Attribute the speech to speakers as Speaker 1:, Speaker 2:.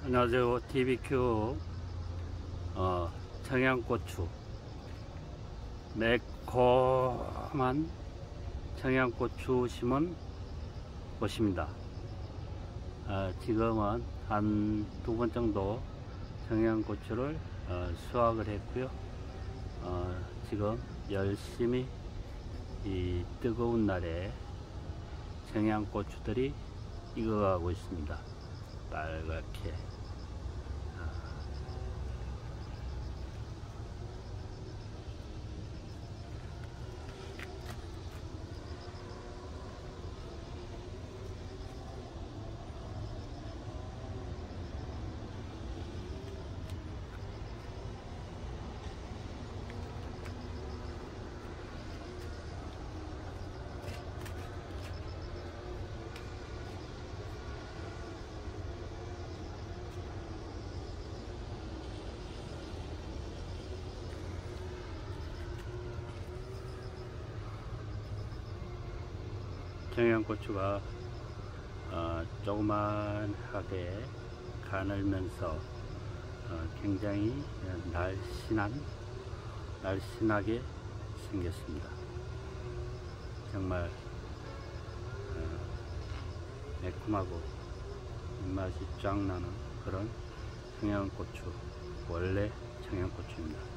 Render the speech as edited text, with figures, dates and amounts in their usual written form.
Speaker 1: 안녕하세요. TVQ 청양고추, 매콤한 청양고추 심은 곳입니다. 지금은 한 2번 정도 청양고추를 수확을 했고요. 지금 열심히 이 뜨거운 날에 청양고추들이 익어가고 있습니다. 빨갛게. 청양고추가 조그만하게 가늘면서 굉장히 날씬하게 생겼습니다. 정말 매콤하고 입맛이 쫙 나는 그런 청양고추, 원래 청양고추입니다.